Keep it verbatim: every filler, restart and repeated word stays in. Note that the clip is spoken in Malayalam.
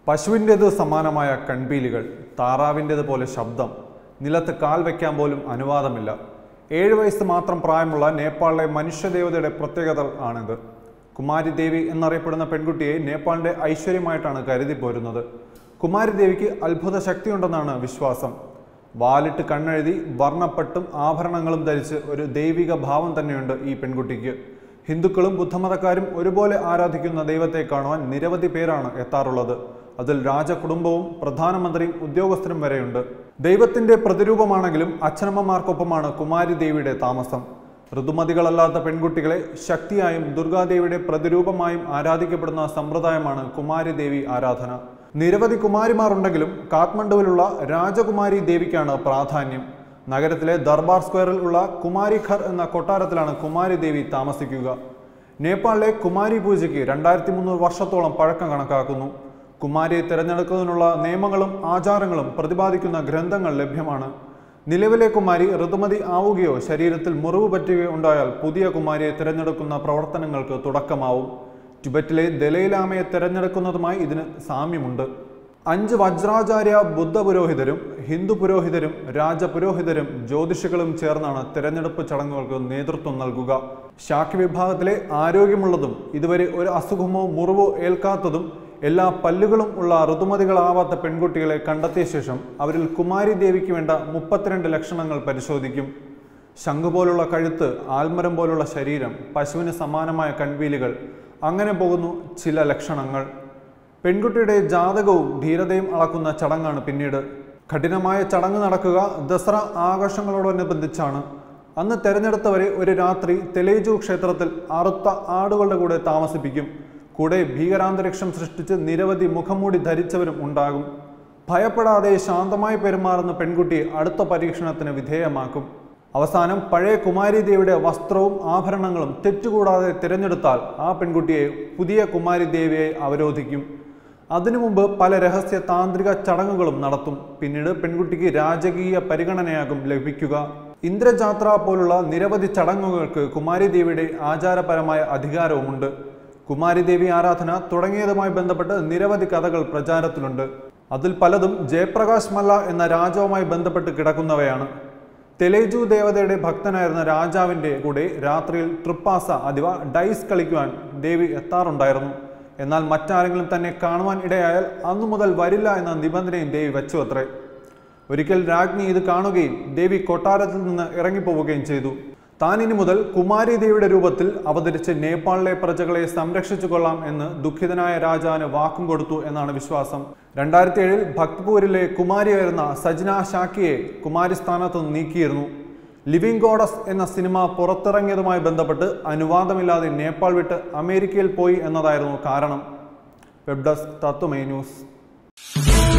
പശുവിൻ്റേത് സമാനമായ കൺപീലികൾ, താറാവിൻ്റേതുപോലെ ശബ്ദം, നിലത്ത് കാൽ വയ്ക്കാൻ പോലും അനുവാദമില്ല. ഏഴ് വയസ്സ് മാത്രം പ്രായമുള്ള നേപ്പാളിലെ മനുഷ്യദേവതയുടെ പ്രത്യേകത ആണിത്. കുമാരി ദേവി എന്നറിയപ്പെടുന്ന പെൺകുട്ടിയെ നേപ്പാളിൻ്റെ ഐശ്വര്യമായിട്ടാണ് കരുതി പോരുന്നത്. കുമാരി ദേവിക്ക് അത്ഭുത ശക്തിയുണ്ടെന്നാണ് വിശ്വാസം. വാലിട്ട് കണ്ണെഴുതി വർണ്ണപ്പട്ടും ആഭരണങ്ങളും ധരിച്ച് ഒരു ദൈവിക ഭാവം തന്നെയുണ്ട് ഈ പെൺകുട്ടിക്ക്. ഹിന്ദുക്കളും ബുദ്ധമതക്കാരും ഒരുപോലെ ആരാധിക്കുന്ന ദൈവത്തെ കാണുവാൻ നിരവധി പേരാണ് എത്താറുള്ളത്. അതിൽ രാജകുടുംബവും പ്രധാനമന്ത്രിയും ഉദ്യോഗസ്ഥരും വരെയുണ്ട്. ദൈവത്തിന്റെ പ്രതിരൂപമാണെങ്കിലും അച്ഛനമ്മമാർക്കൊപ്പമാണ് കുമാരി ദേവിയുടെ താമസം. ഋതുമതികളല്ലാത്ത പെൺകുട്ടികളെ ശക്തിയായും ദുർഗാദേവിയുടെ പ്രതിരൂപമായും ആരാധിക്കപ്പെടുന്ന സമ്പ്രദായമാണ് കുമാരി ദേവി ആരാധന. നിരവധി കുമാരിമാരുണ്ടെങ്കിലും കാഠ്മണ്ഡുവിലുള്ള രാജകുമാരി ദേവിക്കാണ് പ്രാധാന്യം. നഗരത്തിലെ ദർബാർ സ്ക്വയറിൽ ഉള്ള കുമാരി ഘർ എന്ന കൊട്ടാരത്തിലാണ് കുമാരി ദേവി താമസിക്കുക. നേപ്പാളിലെ കുമാരി പൂജയ്ക്ക് രണ്ടായിരത്തി മുന്നൂറ് വർഷത്തോളം പഴക്കം കണക്കാക്കുന്നു. കുമാരിയെ തിരഞ്ഞെടുക്കുന്നതിനുള്ള നിയമങ്ങളും ആചാരങ്ങളും പ്രതിപാദിക്കുന്ന ഗ്രന്ഥങ്ങൾ ലഭ്യമാണ്. നിലവിലെ കുമാരി ഋതുമതി ആവുകയോ ശരീരത്തിൽ മുറിവ് പറ്റുകയോ ഉണ്ടായാൽ പുതിയ കുമാരിയെ തിരഞ്ഞെടുക്കുന്ന പ്രവർത്തനങ്ങൾക്ക് തുടക്കമാവും. ടിബറ്റിലെ ദലൈലാമയെ തിരഞ്ഞെടുക്കുന്നതുമായി ഇതിന് സാമ്യമുണ്ട്. അഞ്ച് വജ്രാചാര്യ ബുദ്ധ പുരോഹിതരും ഹിന്ദു പുരോഹിതരും രാജപുരോഹിതരും ജ്യോതിഷികളും ചേർന്നാണ് തിരഞ്ഞെടുപ്പ് ചടങ്ങുകൾക്ക് നേതൃത്വം നൽകുക. ശാക്യ വിഭാഗത്തിലെ ആരോഗ്യമുള്ളതും ഇതുവരെ ഒരു അസുഖമോ മുറിവോ ഏൽക്കാത്തതും എല്ലാ പല്ലുകളും ഉള്ള ഋതുമതികളാവാത്ത പെൺകുട്ടികളെ കണ്ടെത്തിയ ശേഷം അവരിൽ കുമാരി ദേവിക്ക് വേണ്ട മുപ്പത്തിരണ്ട് ലക്ഷണങ്ങൾ പരിശോധിക്കും. ശംഖ് പോലുള്ള കഴുത്ത്, ആൽമരം പോലുള്ള ശരീരം, പശുവിന് സമാനമായ കൺവീലുകൾ, അങ്ങനെ പോകുന്നു ചില ലക്ഷണങ്ങൾ. പെൺകുട്ടിയുടെ ജാതകവും ധീരതയും അളക്കുന്ന ചടങ്ങാണ് പിന്നീട്. കഠിനമായ ചടങ്ങ് നടക്കുക ദസറ ആഘോഷങ്ങളോടനുബന്ധിച്ചാണ്. അന്ന് തെരഞ്ഞെടുത്തവരെ ഒരു രാത്രി തെലേജു ക്ഷേത്രത്തിൽ അറുത്ത ആടുകളുടെ കൂടെ താമസിപ്പിക്കും. കൂടെ ഭീകരാന്തരീക്ഷം സൃഷ്ടിച്ച് നിരവധി മുഖംമൂടി ധരിച്ചവരും ഉണ്ടാകും. ഭയപ്പെടാതെ ശാന്തമായി പെരുമാറുന്ന പെൺകുട്ടിയെ അടുത്ത പരീക്ഷണത്തിന് വിധേയമാക്കും. അവസാനം പഴയ കുമാരി ദേവിയുടെ വസ്ത്രവും ആഭരണങ്ങളും തെറ്റുകൂടാതെ തിരഞ്ഞെടുത്താൽ ആ പെൺകുട്ടിയെ പുതിയ കുമാരി ദേവിയെ അവരോധിക്കും. അതിനു മുമ്പ് പല രഹസ്യ താന്ത്രിക ചടങ്ങുകളും നടത്തും. പിന്നീട് പെൺകുട്ടിക്ക് രാജകീയ പരിഗണനയാകും ലഭിക്കുക. ഇന്ദ്രജാത്ര പോലുള്ള നിരവധി ചടങ്ങുകൾക്ക് കുമാരി ദേവിയുടെ ആചാരപരമായ അധികാരവുമുണ്ട്. കുമാരി ദേവി ആരാധന തുടങ്ങിയതുമായി ബന്ധപ്പെട്ട് നിരവധി കഥകൾ പ്രചാരത്തിലുണ്ട്. അതിൽ പലതും ജയപ്രകാശ് മല്ല എന്ന രാജാവുമായി ബന്ധപ്പെട്ട് കിടക്കുന്നവയാണ്. തെലേജു ദേവതയുടെ ഭക്തനായിരുന്ന രാജാവിൻ്റെ കൂടെ രാത്രിയിൽ ട്രിപ്പാസ അഥവാ ഡൈസ് കളിക്കുവാൻ ദേവി എത്താറുണ്ടായിരുന്നു. എന്നാൽ മറ്റാരെങ്കിലും തന്നെ കാണുവാൻ ഇടയായാൽ അന്നു മുതൽ വരില്ല എന്ന നിബന്ധനയും ദേവി വെച്ചു അത്രേ. ഒരിക്കൽ രാജ്ഞി ഇത് കാണുകയും ദേവി കൊട്ടാരത്തിൽ നിന്ന് ഇറങ്ങിപ്പോവുകയും ചെയ്തു. താൻ ഇനി മുതൽ കുമാരി ദേവിയുടെ രൂപത്തിൽ അവതരിച്ച് നേപ്പാളിലെ പ്രജകളെ സംരക്ഷിച്ചു കൊള്ളാം എന്ന് ദുഃഖിതനായ രാജാവിന് വാക്കും കൊടുത്തു എന്നാണ് വിശ്വാസം. രണ്ടായിരത്തി ഏഴിൽ ഭക്ത്പൂരിലെ കുമാരിയായിരുന്ന സജ്ന ഷാക്കിയെ കുമാരി സ്ഥാനത്ത് നിന്ന് നീക്കിയിരുന്നു. ലിവിംഗ് ഗോഡസ് എന്ന സിനിമ പുറത്തിറങ്ങിയതുമായി ബന്ധപ്പെട്ട് അനുവാദമില്ലാതെ നേപ്പാൾ വിട്ട് അമേരിക്കയിൽ പോയി എന്നതായിരുന്നു കാരണം. Web desk Tatwamayi news.